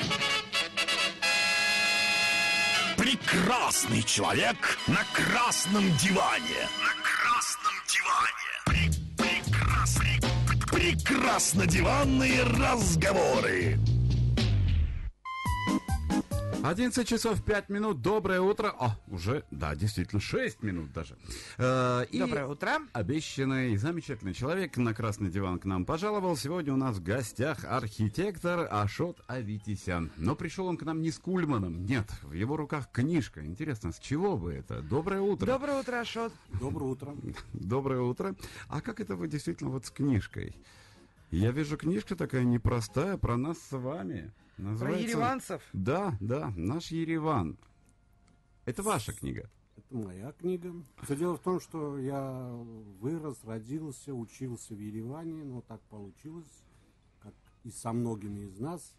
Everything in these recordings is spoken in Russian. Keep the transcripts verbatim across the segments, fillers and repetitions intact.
Прекрасный человек на красном диване. На красном диване. Пре- прекрасный, прекрасно диванные разговоры. одиннадцать часов пять минут. Доброе утро. О, уже, да, действительно, шесть минут даже. Э, и Доброе утро. Обещанный замечательный человек на красный диван к нам пожаловал. Сегодня у нас в гостях архитектор Ашот Аветисян. Но пришел он к нам не с Кульманом. Нет, в его руках книжка. Интересно, с чего бы это? Доброе утро. Доброе утро, Ашот. Доброе утро. Доброе утро. А как это вы действительно вот с книжкой? Я вижу, книжка такая непростая про нас с вами. Называется... Про ереванцев? Да, да, наш Ереван. Это ваша книга? Это моя книга. Все дело в том, что я вырос, родился, учился в Ереване, но так получилось, как и со многими из нас.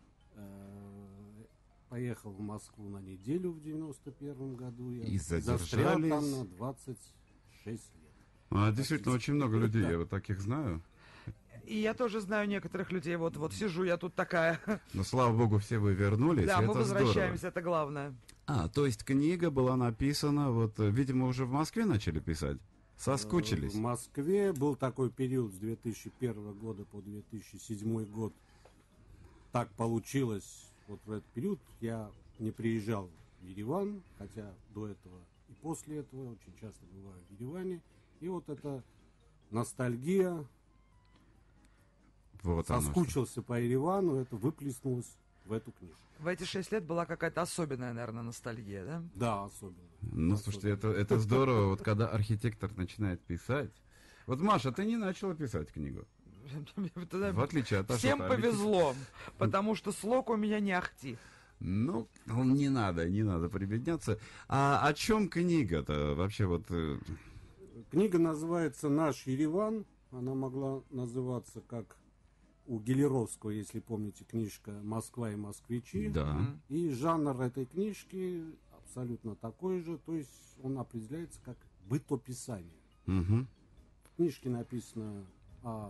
Поехал в Москву на неделю в девяносто первом году. Я и застрял задержались. там на двадцать шесть лет. А, действительно, очень много людей, я вот таких знаю. И я тоже знаю некоторых людей. Вот, вот сижу я тут такая. Но, слава богу, все вы вернулись, Да, и мы это возвращаемся, здорово. это главное. А, то есть книга была написана, вот, э, видимо, уже в Москве начали писать? Соскучились? В Москве был такой период с две тысячи первого года по две тысячи седьмой год. Так получилось, вот в этот период я не приезжал в Ереван, хотя до этого и после этого очень часто бываю в Ереване. И вот эта ностальгия, Вот оно что. соскучился по Еревану, это выплеснулось в эту книжку. В эти шесть лет была какая-то особенная, наверное, ностальгия, да? Да, особенно. Ну, слушайте, это, это здорово, вот когда архитектор начинает писать. Вот, Маша, ты не начала писать книгу? В отличие от Всем Ашота Аветисяна. повезло, потому что слог у меня не ахти. Ну, не надо, не надо прибедняться. А о чем книга-то вообще вот... э, Книга называется «Наш Ереван». Она могла называться как у Гелеровского, если помните, книжка «Москва и москвичи». Да. И жанр этой книжки абсолютно такой же, то есть он определяется как бытописание. Угу. В книжке написано о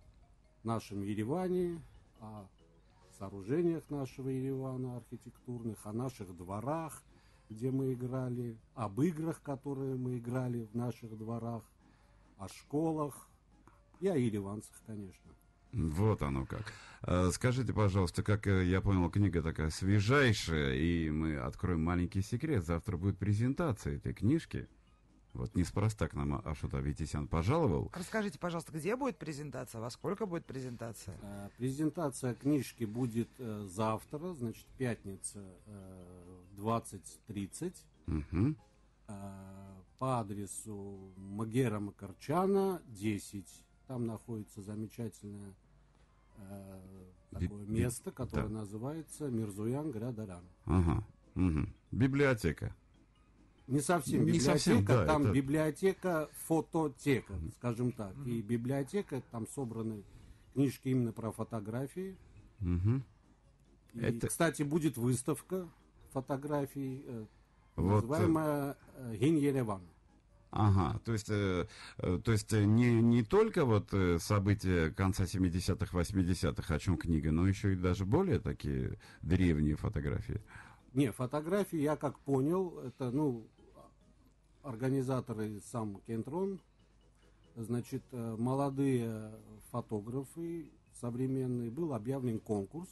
нашем Ереване, о сооружениях нашего Еревана архитектурных, о наших дворах, где мы играли, об играх, которые мы играли в наших дворах, о школах и о ереванцах, конечно. Вот оно как. А, скажите, пожалуйста, как э, я понял, книга такая свежайшая, и мы откроем маленький секрет. Завтра будет презентация этой книжки. Вот неспроста к нам Ашот Аветисян пожаловал. Расскажите, пожалуйста, где будет презентация, во сколько будет презентация? Э, Презентация книжки будет э, завтра, значит, пятница, э, двадцать тридцать. Угу. Э, по адресу Магера Макарчана, десять. Там находится замечательное э, такое Би- би- место, которое да. называется Мирзуян Грядаран. Ага. Угу. Библиотека. Не совсем Не библиотека, совсем, да, там это- библиотека, фототека, скажем так. И библиотека, там собраны книжки именно про фотографии. Угу. И, Это- кстати, будет выставка фотографий, э, Вот, называемая э, Гин Ереван. Ага, то есть, э, э, то есть э, не, не только вот э, события конца семидесятых, восьмидесятых, о чем книга, но еще и даже более такие древние фотографии. Не, фотографии, я как понял, это, ну, организаторы сам Кентрон, значит, э, молодые фотографы современные, был объявлен конкурс.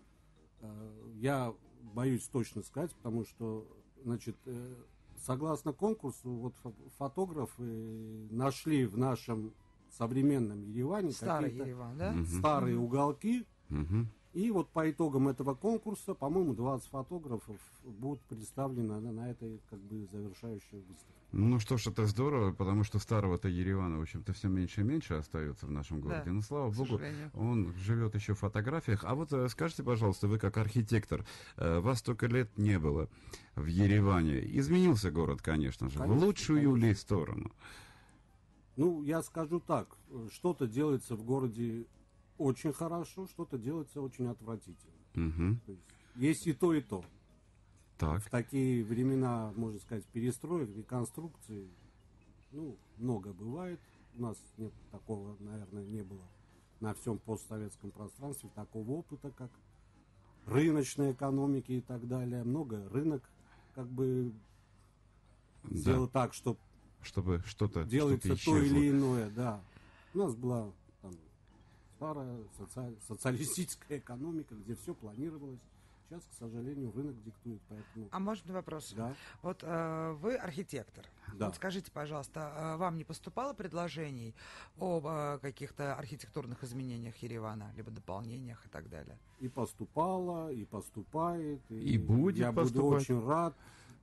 Э, Я боюсь точно сказать, потому что, значит, э, согласно конкурсу, вот фо- фотографы нашли в нашем современном Ереване Старый какие-то Ереван, да? старые уголки. Угу. И вот по итогам этого конкурса, по-моему, двадцать фотографов будут представлены на, на этой, как бы, завершающей выставке. Ну что ж, это здорово, потому что старого-то Еревана, в общем-то, все меньше и меньше остается в нашем городе. Да, Ну, слава к богу, сожалению. он живет еще в фотографиях. А вот э, скажите, пожалуйста, вы как архитектор, э, вас столько лет не было в Ереване. Изменился город, конечно же, Конечно, в лучшую конечно. ли сторону? Ну, я скажу так, э, что-то делается в городе очень хорошо, что-то делается очень отвратительно. Угу. То есть, есть и то, и то. Так. В такие времена, можно сказать, перестроек, реконструкций, ну, много бывает. У нас нет такого, наверное, не было на всем постсоветском пространстве такого опыта, как рыночной экономики и так далее. Много рынок как бы Да. сделал так, что Чтобы что-то делается что-то то исчезло. или иное, да. У нас была там старая соци- социалистическая экономика, где все планировалось. Сейчас, к сожалению, рынок диктует, поэтому... А можно вопрос? Да, Вот э, вы архитектор. Да. Вот скажите, пожалуйста, э, вам не поступало предложений об э, каких-то архитектурных изменениях Еревана, либо дополнениях и так далее? и поступало, и поступает. И будет я буду поступать. очень рад,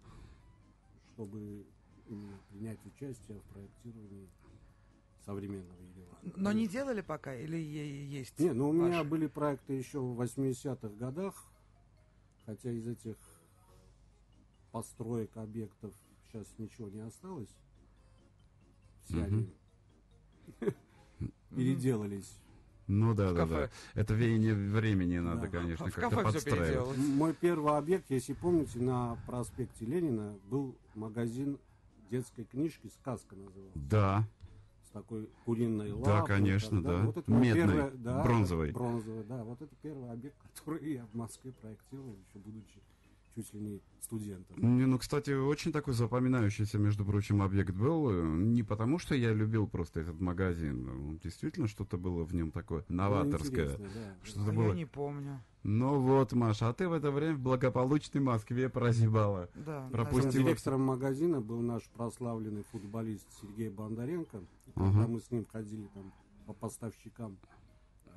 чтобы именно принять участие в проектировании современного Еревана. Но не делали пока или е- есть? Не, ну у меня ваши? были проекты еще в восьмидесятых годах, хотя из этих построек, объектов сейчас ничего не осталось. Все Мгм. они переделались. Ну да, да, кафе. да. Это веяние времени надо, Да. конечно, В как-то кафе все подстраивать. переделалось. Мой первый объект, если помните, на проспекте Ленина был магазин детской книжки, «Сказка» назывался. Да, С такой куриной лапой. Да, конечно, так, да. Вот это мой Медный, первый- да, бронзовый. Бронзовый, да. Вот это первый объект, который я в Москве проектировал, еще будучи чуть ли не студентом. Не, ну, кстати, очень такой запоминающийся, между прочим, объект был. э, Не потому, что я любил просто этот магазин. Он действительно что-то было в нем такое Ну, новаторское. интересно, да. Что-то А было. я не помню. Ну вот, Маша, а ты в это время в благополучной Москве прозябала. Да, Пропустила. Причем наверное. директором магазина был наш прославленный футболист Сергей Бондаренко. И Ага. Когда мы с ним ходили там по поставщикам э,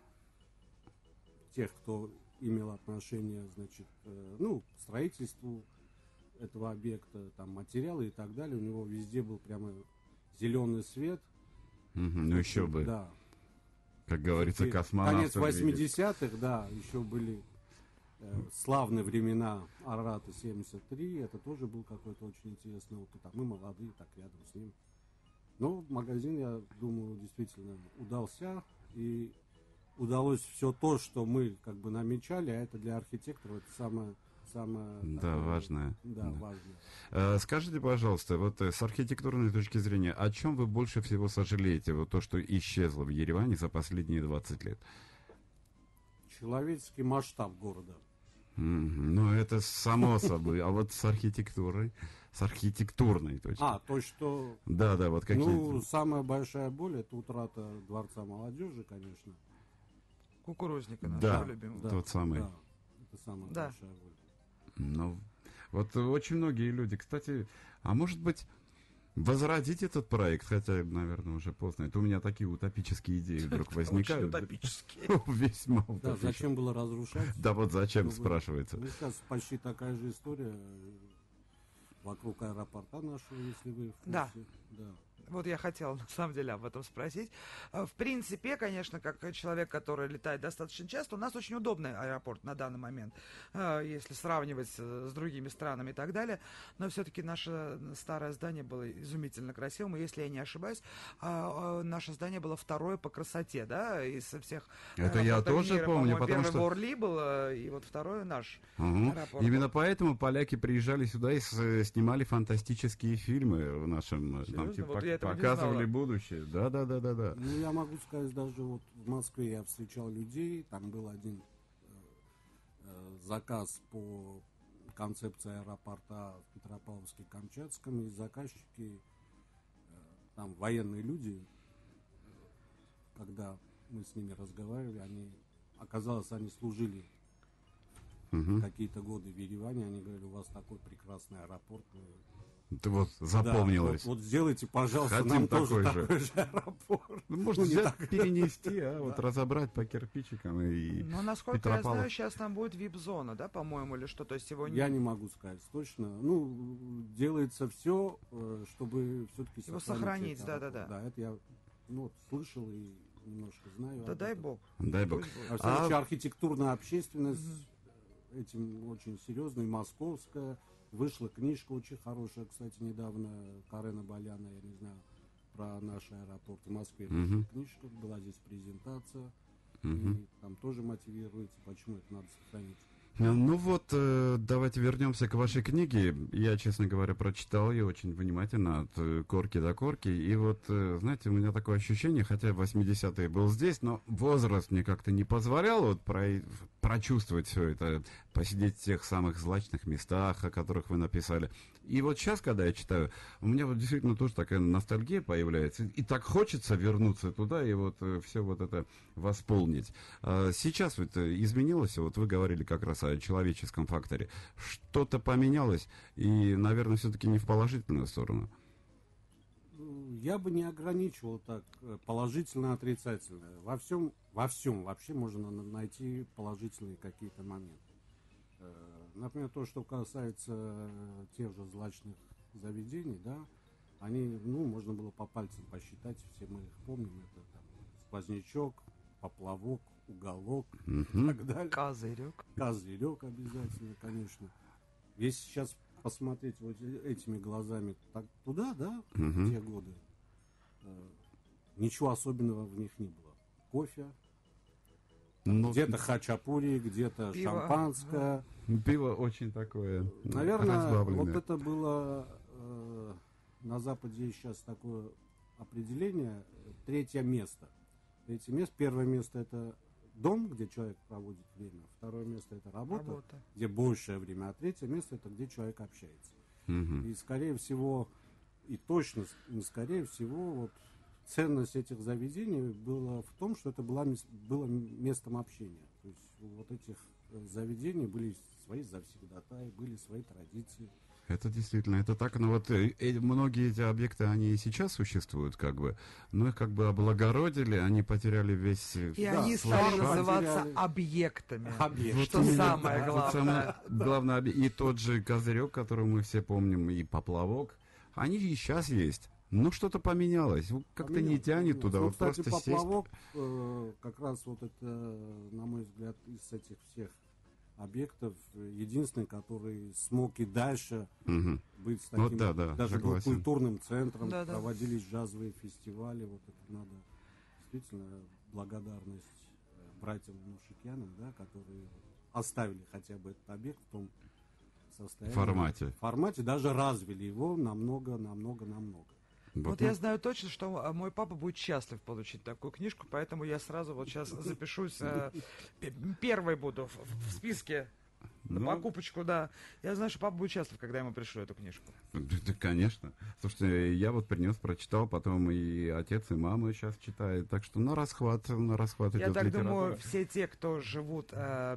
тех, кто имел отношение, значит, э, ну, к строительству этого объекта, там материалы и так далее, у него везде был прямо зеленый свет. Мгм, ну еще бы, Да. как говорится, И космонавт. Конец восьмидесятых, да, еще были э, славные времена Арарата семьдесят три. Это тоже был какой-то очень интересный опыт. А мы молодые, так рядом с ним. Но магазин, я думаю, действительно удался. И удалось все то, что мы как бы намечали, а это для архитектора это самое, самое Да, такое, важное. Да, Да. важное. Э, Скажите, пожалуйста, вот э, с архитектурной точки зрения, о чем вы больше всего сожалеете? Вот то, что исчезло в Ереване за последние двадцать лет. Человеческий масштаб города. Мгм, ну, это само собой. А вот с архитектурой, с архитектурной точки. А, то, что... Да, да, вот какие. Ну, самая большая боль это утрата Дворца молодежи, конечно. Кукурузника нашего Да. любимого. Тот самый. Да, это самая Да. большая боль. Ну, вот очень многие люди, кстати, а может быть, возродить этот проект, хотя, наверное, уже поздно. Это у меня такие утопические идеи вдруг Очень возникают. утопические. Весьма Да, утопические. зачем было разрушать? Да вот зачем, Ну, спрашивается. Ну, сейчас почти такая же история э, вокруг аэропорта нашего, если вы в курсе. Да. Да. Вот я хотела, на самом деле, об этом спросить. Э, В принципе, конечно, как человек, который летает достаточно часто, у нас очень удобный аэропорт на данный момент, э, если сравнивать э, с другими странами и так далее. Но все-таки наше старое здание было изумительно красивым. И если я не ошибаюсь, а, а, наше здание было второе по красоте, да, из всех Это я аэропортов тоже мира. помню, По-моему, потому первый что- в Орли был, э, и вот второй наш Мгм. аэропорт. Именно поэтому поляки приезжали сюда и с- снимали фантастические фильмы в нашем, э, Серьезно? там, типа, Вот я этого не показывали знала. будущее. Да, да, да, да, да. Ну, я могу сказать, даже вот в Москве я встречал людей, там был один э, э, заказ по концепции аэропорта в Петропавловске-Камчатском, и заказчики, э, там военные люди, э, когда мы с ними разговаривали, они, оказалось, они служили Мгм. какие-то годы в Ереване, они говорили, у вас такой прекрасный аэропорт. вы- Это вот Да, запомнилось. вот, вот сделайте, пожалуйста, Хотим нам тоже такой же. такой же аэропорт. Ну, можно Ну, не взять, перенести, а вот разобрать по кирпичикам и... Но, насколько я Петропавлов. знаю, сейчас там будет вип-зона, да, по-моему, или что? То есть его Я не могу сказать точно. Ну, делается все, чтобы все-таки Его сохранить, да-да-да. Да, это я ну, вот слышал и немножко знаю. Да об дай этом. бог. Дай бог. Пусть будет. А все А- архитектурная общественность этим очень серьезная, и московская. Вышла книжка очень хорошая, кстати, недавно Карена Баляна, я не знаю, про наш аэропорт в Москве. Мгм. Вышла книжка, была здесь презентация. Мгм. И там тоже мотивируется, почему это надо сохранить. Ну вот, э, давайте вернемся к вашей книге. Я, честно говоря, прочитал ее очень внимательно, от э, корки до корки. И вот, э, знаете, у меня такое ощущение, хотя в восьмидесятые был здесь, но возраст мне как-то не позволял вот про, прочувствовать все это, посидеть в тех самых злачных местах, о которых вы написали. И вот сейчас, когда я читаю, у меня вот действительно тоже такая ностальгия появляется. И так хочется вернуться туда и вот э, все вот это восполнить. А сейчас вот э, изменилось, вот вы говорили как раз о человеческом факторе. Что-то поменялось, и, наверное, все-таки не в положительную сторону. Я бы не ограничивал так э, положительно, отрицательно. Во всем, во всем вообще можно на- найти положительные какие-то моменты. Э, Например, то, что касается э, тех же злачных заведений, да, они, ну, можно было по пальцам посчитать, все мы их помним, это там сквознячок, поплавок, уголок и так далее. Козырек. Козырек обязательно, конечно. Если сейчас посмотреть вот э- этими глазами так туда, да, в те годы, э, ничего особенного в них не было. Кофе, Ну, где-то хачапури, где-то Пиво. шампанское. пиво очень такое Наверное, разбавленное. вот это было э, на Западе сейчас такое определение, э, третье место. Третье место, первое место это дом, где человек проводит время, второе место это работа, Работа. где большее время, а третье место это где человек общается. Мгм. И скорее всего, и точно, не скорее всего, вот ценность этих заведений была в том, что это была, мес- было местом общения. То есть у вот этих э, заведений были свои завсегдатаи, были свои традиции. Это действительно, это так, но вот э, э, многие эти объекты, они и сейчас существуют, как бы, но их как бы облагородили, они потеряли весь... э, И Да, они свой стали шарм. называться Потеряли. объектами. Объект. Вот Что именно, самое да, вот главное. самое главное, обе- и тот же козырек, который мы все помним, и поплавок, они и сейчас есть. Но что-то поменялось, вот как-то не Поменялось, тянет поменялось. туда, Ну, вот кстати, просто сесть. поплавок, э, как раз вот это, на мой взгляд, из этих всех объектов, э, единственный, который смог и дальше Мгм. быть с Вот таким, да, да, даже был согласен. культурным центром, Да-да. проводились джазовые фестивали, вот это надо действительно благодарность э, братьям Мушикянам, да, которые оставили хотя бы этот объект в том состоянии. Формате. В формате, даже развили его намного, намного, намного. Вот, Вот ну, я знаю точно, что а, мой папа будет счастлив получить такую книжку, поэтому я сразу вот сейчас запишусь, э, п- первой буду в, в списке на ну, покупочку, да. Я знаю, что папа будет счастлив, когда я ему пришлю эту книжку. да, да, конечно. Слушайте, я вот принес, прочитал, потом и отец, и мама сейчас читают, так что на расхват, на расхват Я идет так литература. думаю, все те, кто живут э,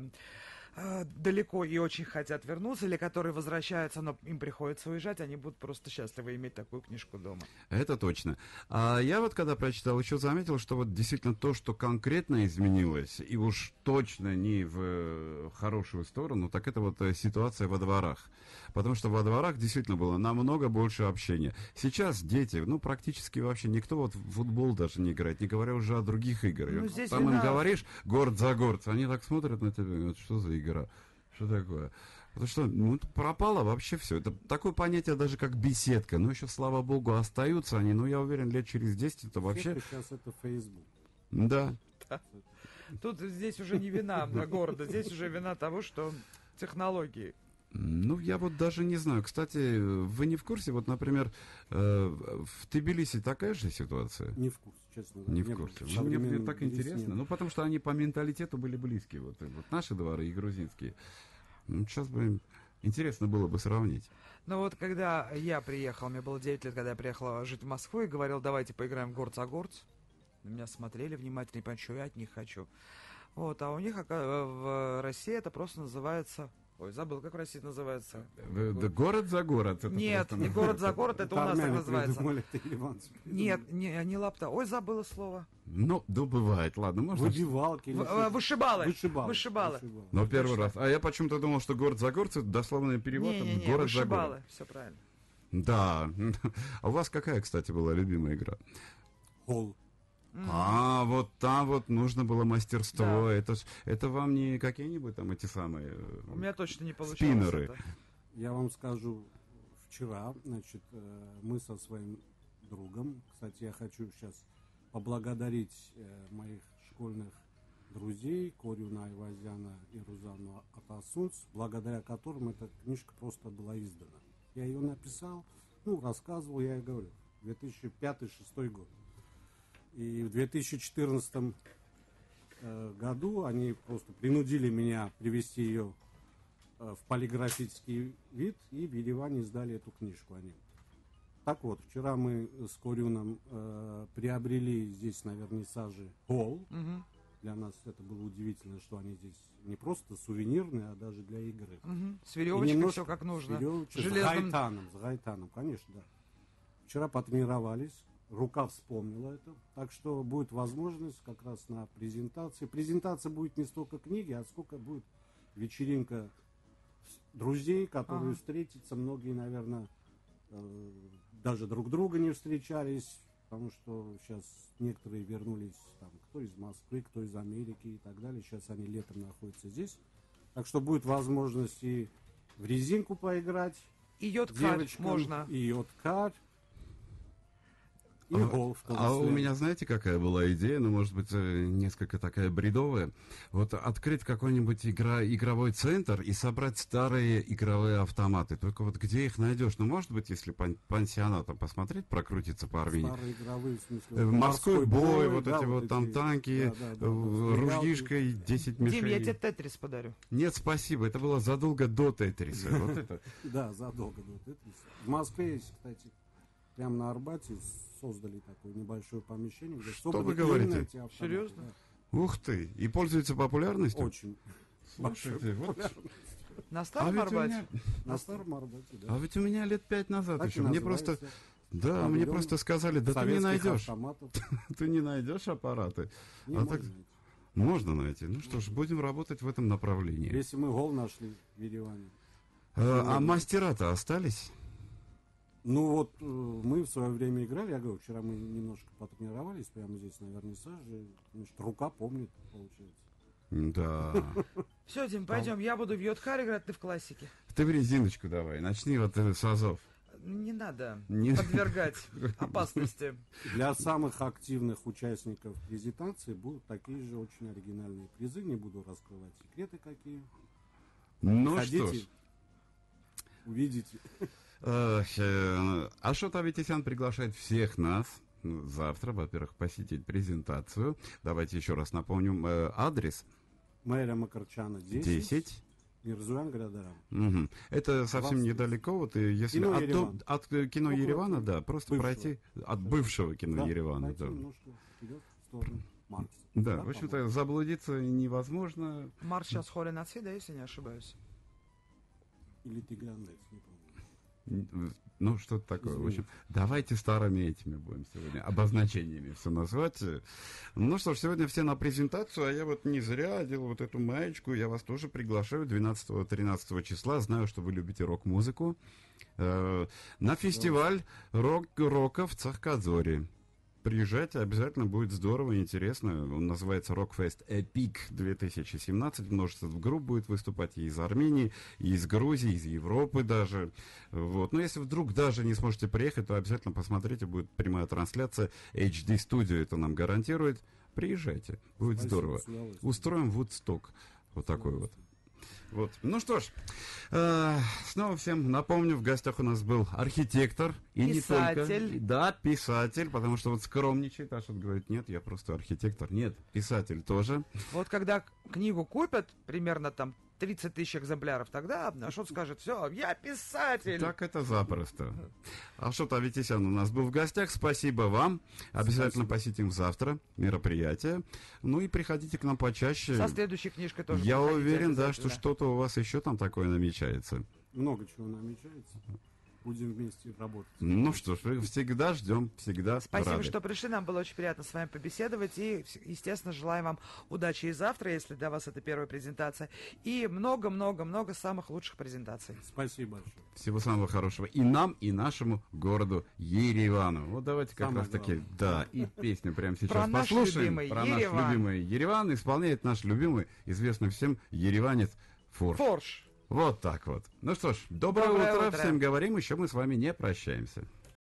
э, далеко и очень хотят вернуться, или которые возвращаются, но им приходится уезжать, они будут просто счастливы иметь такую книжку дома. Это точно. А я вот когда прочитал, еще заметил, что вот действительно то, что конкретно изменилось, и уж точно не в э, хорошую сторону, так это вот э, ситуация во дворах. Потому что во дворах действительно было намного больше общения. Сейчас дети, ну, практически вообще никто вот в футбол даже не играет, не говоря уже о других играх. Ну, Вот здесь там им вина- говоришь город за город, они так смотрят на тебя, говорят, что за игра, что такое? Потому что ну, пропало вообще все. Это такое понятие даже как беседка. Ну, еще, слава богу, остаются они. Но я уверен, лет через десять это вообще... Сейчас это Facebook. Да. Тут здесь уже не вина города, здесь уже вина того, что технологии. Ну, я вот даже не знаю. Кстати, вы не в курсе? Вот, например, э, в Тбилиси такая же ситуация? Не в курсе, честно. Не в было. курсе. В Ну, мне, мне современном так Тбилиси интересно. нет. Ну, потому что они по менталитету были близкие. Вот, вот наши дворы и грузинские. Ну, сейчас бы интересно было бы сравнить. Но вот когда я приехал, мне было девять лет, когда я приехал жить в Москву, и говорил, давайте поиграем в город за город. На меня смотрели внимательно, и понимали, что я от них хочу. Вот, а у них ока- в России это просто называется... Ой, забыл, как в России это называется. Э, да город за город. это Нет, просто- не город за город, это у нас так армяне называется. придумали, это ливанцы придумали. Нет, не, не лапта. Ой, забыла слово. Ну, да бывает. Ладно, можно... Выбивалки. или В- что-то. э, Вышибалы. Вышибалы. Вышибалы. Вышибалы. Но первый Точно. раз. А я почему-то думал, что город за город, это дословный перевод, это Не-не-не, город за вышибалы. город. Все правильно. Да. А у вас какая, кстати, была любимая игра? Холл. А, вот там вот нужно было мастерство. Да. Это, ж- это вам не какие-нибудь там эти самые... э, У меня точно не получалось. Спиннеры. это. Я вам скажу, вчера, значит, э, мы со своим другом, кстати, я хочу сейчас поблагодарить э, моих школьных друзей, Корюна Айвазяна и Рузану Атасунц, благодаря которым эта книжка просто была издана. Я ее написал, ну, рассказывал, я и говорю, две тысячи пятый — две тысячи шестой год. И в две тысячи четырнадцатом э, году они просто принудили меня привести ее э, в полиграфический вид, и в Ереване издали эту книжку о нем. Так вот, вчера мы с Корюном э, приобрели здесь на вернисаже холл. Мгм. Для нас это было удивительно, что они здесь не просто сувенирные, а даже для игры. Мгм. С И веревочкой немножко все как нужно. с веревочкой, с Железным- гайтаном, с гайтаном, конечно, да. Вчера потренировались, рука вспомнила это, так что будет возможность как раз на презентации. Презентация будет не столько книги, а сколько будет вечеринка с- друзей, которые Ага. встретятся. Многие, наверное, э, даже друг друга не встречались, потому что сейчас некоторые вернулись, там, кто из Москвы, кто из Америки и так далее. Сейчас они летом находятся здесь. Так что будет возможность и в резинку поиграть, И йод-карт девочкам, можно. и йод-карт, и А- голф. в том А у числе. меня, знаете, какая была идея, ну, может быть, э, несколько такая бредовая. Вот открыть какой-нибудь игра, игровой центр и собрать старые игровые автоматы. Только вот где их найдешь? Ну, может быть, если пан- пансионатом посмотреть, прокрутиться по Армении. Старые игровые, в смысле, Э, Морской бой, вот да, эти вот там эти, танки, да, да, да, э, да, ружьишко и десять Дим, я мишеней. тебе тетрис подарю. Нет, спасибо, это было задолго до Тетриса. Вот это. Да, задолго до Тетрис. В Москве есть, кстати, прямо на Арбате создали такое небольшое помещение, где Что собраны вы говорите? именно эти автоматы, Серьезно? да. Ух ты! И пользуется популярностью? Очень. Слушайте, вот. На А старом ведь, у Арбате? меня, На старом Арбате, да. а ведь у меня лет пять назад Так и еще. Мне просто, называется. да, Павильон мне просто сказали, да ты не Советских найдешь. автоматов. Ты не найдешь аппараты. Не А можно так- найти. Можно найти. Ну что ж, будем работать в этом направлении. Если мы гол нашли в Ереване. Э, А мастера-то остались? Ну вот э, мы в свое время играли, я говорю, вчера мы немножко потренировались прямо здесь на вернисаже. Значит, рука помнит, получается. Да. Все, Дим, пойдем. Я буду в йод-кар играть, ты в классике. Ты в резиночку давай. Начни вот э, с азов. Не надо Не- подвергать опасности. Для самых активных участников презентации будут такие же очень оригинальные призы. Не буду раскрывать секреты какие. Ну Ходите, что ж. увидите. Эх, э, Ашот Аветисян приглашает всех нас ну, завтра, во-первых, посетить презентацию. Давайте еще раз напомним э, адрес. Мэра Макарчана десять. десять. Мирзуян Градарам. Мгм. Это совсем двадцать. недалеко. Вот, и если Кино от, Ереван. до- от, э, кино Около Еревана, да, просто бывшего. пройти от бывшего кино Да, Еревана. пойти Да, немножко вперед в сторону Маркса. да, Да, в общем-то, по-моему. заблудиться невозможно. Марс сейчас хорен отсюда, если не ошибаюсь. Или Тиграндец, не помню. Ну, что-то такое. В Извините. общем, давайте старыми этими будем сегодня, обозначениями все назвать. Ну что ж, сегодня все на презентацию, а я вот не зря одел вот эту маечку. Я вас тоже приглашаю двенадцатого-тринадцатого числа. Знаю, что вы любите рок-музыку. Э, на фестиваль рок рока в Цахкадзоре. Приезжайте, обязательно будет здорово и интересно. Он называется Rockfest Epic две тысячи семнадцать. Множество групп будет выступать и из Армении, и из Грузии, из Европы даже. Вот. Но если вдруг даже не сможете приехать, то обязательно посмотрите, будет прямая трансляция. эйч ди Studio это нам гарантирует. Приезжайте, будет Спасибо, здорово. с удовольствием. Устроим Вудсток. Вот такой вот. Вот. Ну что ж, э, снова всем напомню, в гостях у нас был архитектор и Писатель. не только. Да, писатель, потому что вот скромничает, а что говорит, нет, я просто архитектор. Нет, писатель тоже. Вот когда к- книгу купят, примерно там тридцать тысяч экземпляров, тогда Ашот скажет, все, я писатель. Так это запросто. Ашот Аветисян у нас был в гостях. Спасибо вам. Обязательно посетим завтра мероприятие. Ну и приходите к нам почаще. Со следующей книжкой тоже Я приходите уверен, да, что обязательно. что-то у вас еще там такое намечается. Много чего намечается. Будем вместе работать. Ну что ж, мы всегда ждем, всегда Спасибо, рады. что пришли. Нам было очень приятно с вами побеседовать. И, естественно, желаем вам удачи и завтра, если для вас это первая презентация. И много-много-много самых лучших презентаций. Спасибо большое. Всего самого хорошего и нам, и нашему городу Еревану. Вот давайте как Самое раз таки, главное. да, и песню прямо сейчас Про наш послушаем. любимый Про Ереван. наш любимый Ереван исполняет наш любимый, известный всем ереванец Форш. Форш. Вот так вот. Ну что ж, доброе, Доброе утро. утро. Всем говорим, еще мы с вами не прощаемся.